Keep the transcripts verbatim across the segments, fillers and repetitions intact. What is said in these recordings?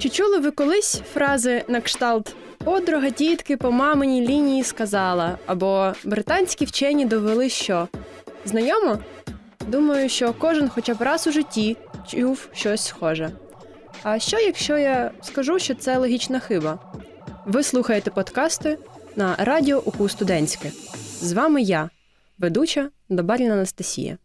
Чи чули ви колись фрази на кшталт «подруга тітки по маминій лінії сказала» або «британські вчені довели, що…» Знайомо? Думаю, що кожен хоча б раз у житті чув щось схоже. А що, якщо я скажу, що це логічна хиба? Ви слухаєте подкасти на радіо УКУ Студентське. З вами я, ведуча Добаріна Анастасія.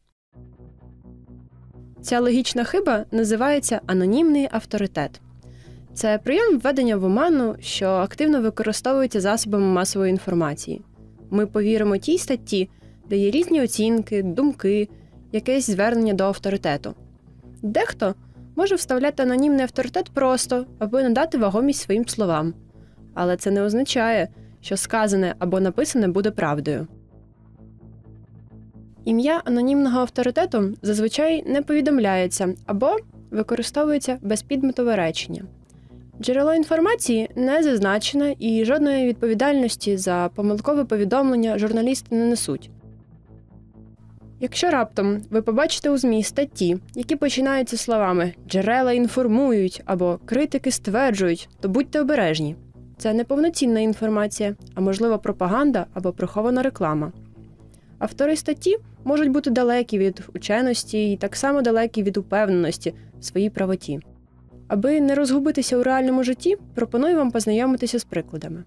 Ця логічна хиба називається анонімний авторитет. Це прийом введення в оману, що активно використовується засобами масової інформації. Ми повіримо тій статті, де є різні оцінки, думки, якесь звернення до авторитету. Дехто може вставляти анонімний авторитет просто, аби надати вагомість своїм словам. Але це не означає, що сказане або написане буде правдою. Ім'я анонімного авторитету зазвичай не повідомляється або використовується безпідметове речення. Джерело інформації не зазначене і жодної відповідальності за помилкове повідомлення журналісти не несуть. Якщо раптом ви побачите у ЗМІ статті, які починаються словами «джерела інформують» або «критики стверджують», то будьте обережні. Це не повноцінна інформація, а можливо пропаганда або прихована реклама. Автори статті можуть бути далекі від ученості і так само далекі від упевненості в своїй правоті. Аби не розгубитися у реальному житті, пропоную вам познайомитися з прикладами.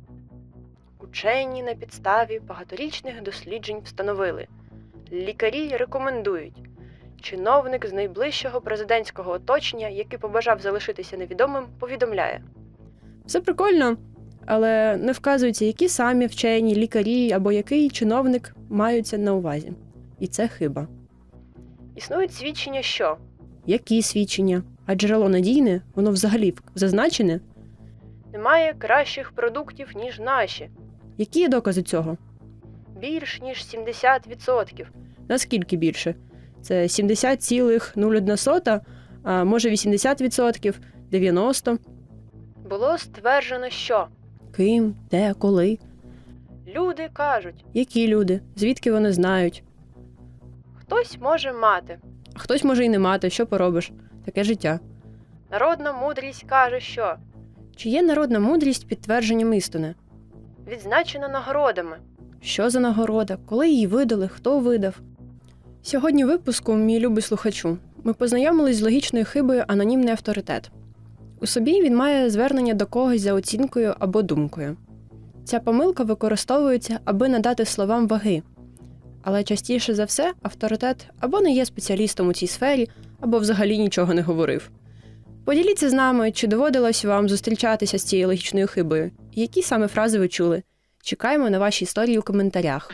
Учені на підставі багаторічних досліджень встановили. Лікарі рекомендують. Чиновник з найближчого президентського оточення, який побажав залишитися невідомим, повідомляє. Все прикольно, але не вказується, які самі вчені, лікарі або який чиновник маються на увазі. І це хиба. Існують свідчення, що? Які свідчення? А джерело надійне? Воно взагалі зазначене? Немає кращих продуктів, ніж наші. Які є докази цього? Більш ніж сімдесят відсотків. Наскільки більше? Це сімдесят цілих нуль одна сота, а може вісімдесят відсотків, дев'яносто відсотків. Було стверджено, що? Ким? Де? Коли? Люди кажуть. Які люди? Звідки вони знають? Хтось може мати. А хтось може і не мати. Що поробиш? Таке життя. Народна мудрість каже, що? Чи є народна мудрість підтвердженням істини? Відзначена нагородами. Що за нагорода? Коли її видали? Хто видав? Сьогодні в випуску, мій любий слухачу, ми познайомились з логічною хибою «анонімний авторитет». У собі він має звернення до когось за оцінкою або думкою. Ця помилка використовується, аби надати словам ваги. Але частіше за все авторитет або не є спеціалістом у цій сфері, або взагалі нічого не говорив. Поділіться з нами, чи доводилось вам зустрічатися з цією логічною хибою, і які саме фрази ви чули. Чекаємо на ваші історії у коментарях.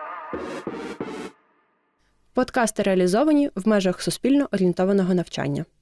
Подкасти реалізовані в межах суспільно орієнтованого навчання.